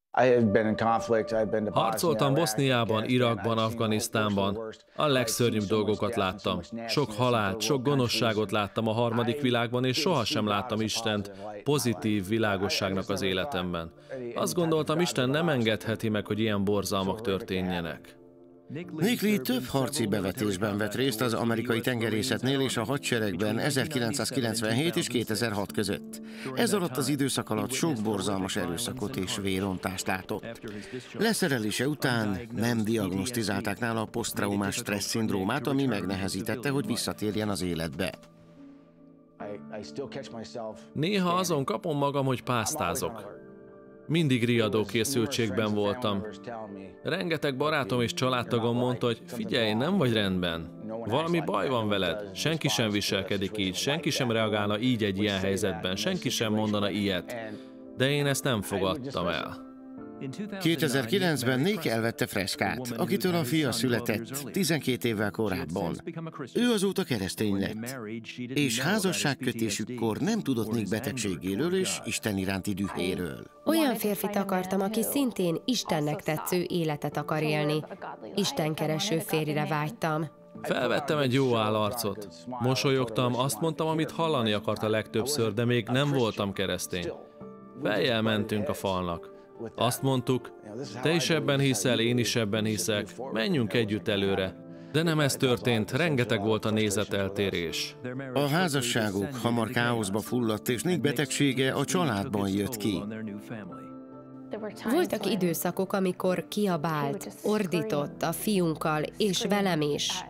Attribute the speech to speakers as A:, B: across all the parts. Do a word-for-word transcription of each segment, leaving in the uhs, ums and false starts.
A: Harcoltam Boszniában, Irakban, Afganisztánban. A legszörnyűbb dolgokat láttam. Sok halált, sok gonoszságot láttam a harmadik világban, és sohasem láttam Istent pozitív világosságnak az életemben. Azt gondoltam, Isten nem engedheti meg, hogy ilyen borzalmak történjenek.
B: Nick Lee több harci bevetésben vett részt az amerikai tengerészetnél és a hadseregben ezerkilencszázkilencvenhét és kétezer-hat között. Ez alatt az időszak alatt sok borzalmas erőszakot és vérontást látott. Leszerelése után nem diagnosztizálták nála a poszttraumás stressz szindrómát, ami megnehezítette, hogy visszatérjen az életbe.
A: Néha azon kapom magam, hogy pásztázok. Mindig riadó készültségben voltam. Rengeteg barátom és családtagom mondta, hogy figyelj, nem vagy rendben. Valami baj van veled. Senki sem viselkedik így, senki sem reagálna így egy ilyen helyzetben, senki sem mondana ilyet. De én ezt nem fogadtam el.
B: kétezer-kilencben Nick elvette Freskát, akitől a fia született tizenkét évvel korábban. Ő azóta keresztény lett, és házasságkötésükkor nem tudott Nick betegségéről és Isten iránti dühéről.
C: Olyan férfit akartam, aki szintén Istennek tetsző életet akar élni. Istenkereső férjre vágytam.
A: Felvettem egy jó állarcot. Mosolyogtam, azt mondtam, amit hallani akart a legtöbbször, de még nem voltam keresztény. Fejjel mentünk a falnak. Azt mondtuk, te is ebben hiszel, én is ebben hiszek, menjünk együtt előre. De nem ez történt, rengeteg volt a nézeteltérés.
B: A házasságuk hamar káoszba fulladt, és Nick betegsége a családban jött ki.
C: Voltak időszakok, amikor kiabált, ordított a fiunkkal, és velem is.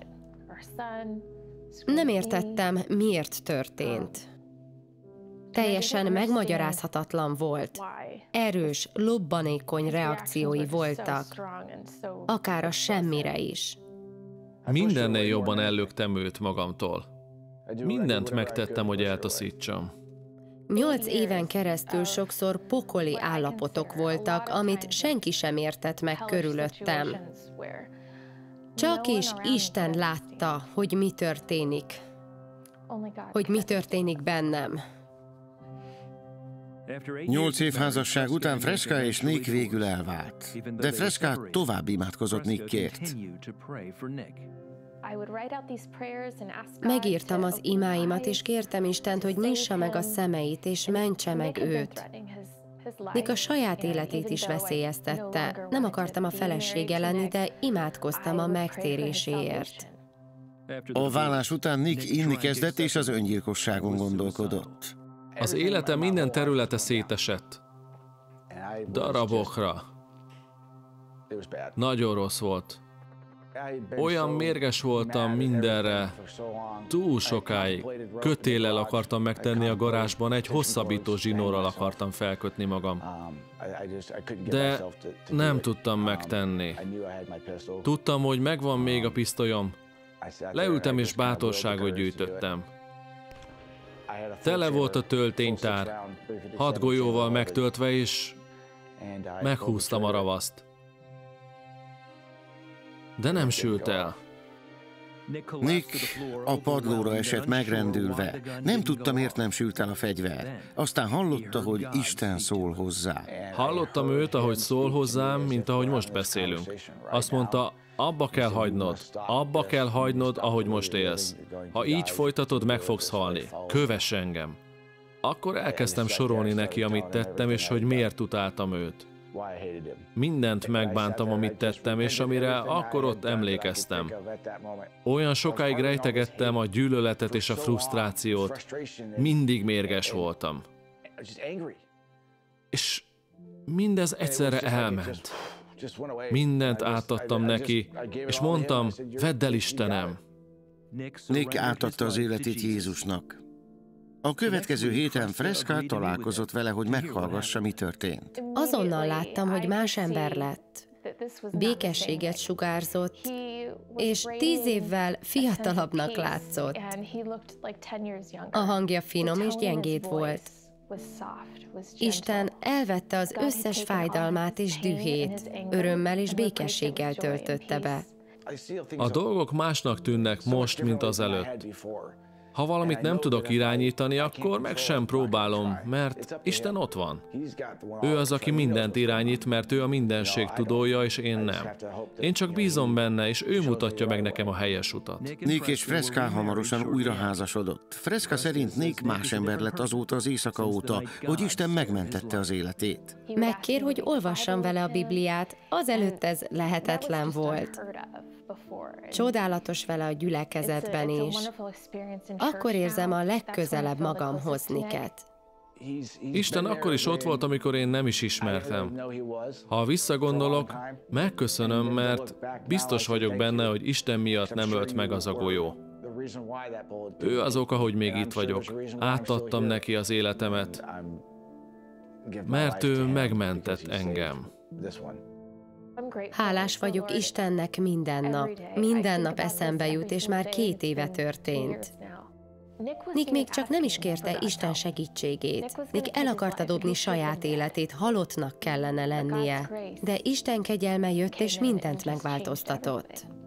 C: Nem értettem, miért történt. Teljesen megmagyarázhatatlan volt. Erős, lobbanékony reakciói voltak, akár a semmire is.
A: Mindennél jobban ellöktem őt magamtól. Mindent megtettem, hogy eltaszítsam.
C: Nyolc éven keresztül sokszor pokoli állapotok voltak, amit senki sem értett meg körülöttem. Csak is Isten látta, hogy mi történik. Hogy mi történik bennem.
B: Nyolc év házasság után Freska és Nick végül elvált, de Freska tovább imádkozott Nickért.
C: Megírtam az imáimat, és kértem Istent, hogy nyissa meg a szemeit, és mentse meg őt. Nick a saját életét is veszélyeztette. Nem akartam a felesége lenni, de imádkoztam a megtéréséért.
B: A válás után Nick inni kezdett, és az öngyilkosságon gondolkodott.
A: Az életem minden területe szétesett. Darabokra. Nagyon rossz volt. Olyan mérges voltam mindenre. Túl sokáig. Kötéllel akartam megtenni a garázsban, egy hosszabbító zsinórral akartam felkötni magam. De nem tudtam megtenni. Tudtam, hogy megvan még a pisztolyom. Leültem és bátorságot gyűjtöttem. Tele volt a tölténytár, hat golyóval megtöltve, és meghúztam a ravaszt. De nem sült el.
B: Nick a padlóra esett megrendülve. Nem tudta, miért nem sült el a fegyver. Aztán hallotta, hogy Isten szól hozzá.
A: Hallottam őt, ahogy szól hozzám, mint ahogy most beszélünk. Azt mondta, abba kell hagynod, abba kell hagynod, ahogy most élsz. Ha így folytatod, meg fogsz halni. Kövess engem. Akkor elkezdtem sorolni neki, amit tettem, és hogy miért utáltam őt. Mindent megbántam, amit tettem, és amire akkor ott emlékeztem. Olyan sokáig rejtegettem a gyűlöletet és a frusztrációt. Mindig mérges voltam. És mindez egyszerre elment. Mindent átadtam neki, és mondtam, vedd el, Istenem.
B: Nick átadta az életét Jézusnak. A következő héten Freska találkozott vele, hogy meghallgassa, mi történt.
C: Azonnal láttam, hogy más ember lett. Békességet sugárzott, és tíz évvel fiatalabbnak látszott. A hangja finom és gyengéd volt. Isten elvette az összes fájdalmát és dühét, örömmel és békességgel töltötte be.
A: A dolgok másnak tűnnek most, mint az előtt. Ha valamit nem tudok irányítani, akkor meg sem próbálom, mert Isten ott van. Ő az, aki mindent irányít, mert ő a mindenség tudója, és én nem. Én csak bízom benne, és ő mutatja meg nekem a helyes utat.
B: Nick és Fresca hamarosan újra házasodott. Fresca szerint Nick más ember lett azóta az éjszaka óta, hogy Isten megmentette az életét.
C: Megkér, hogy olvassam vele a Bibliát, azelőtt ez lehetetlen volt. Csodálatos vele a gyülekezetben is. Akkor érzem a legközelebb magamhoz Nicket.
A: Isten akkor is ott volt, amikor én nem is ismertem. Ha visszagondolok, megköszönöm, mert biztos vagyok benne, hogy Isten miatt nem ölt meg az a golyó. Ő az oka, hogy még itt vagyok. Átadtam neki az életemet, mert ő megmentett engem.
C: Hálás vagyok Istennek minden nap. Minden nap eszembe jut, és már két éve történt. Nick még csak nem is kérte Isten segítségét. Nick el akarta dobni saját életét, halottnak kellene lennie. De Isten kegyelme jött, és mindent megváltoztatott.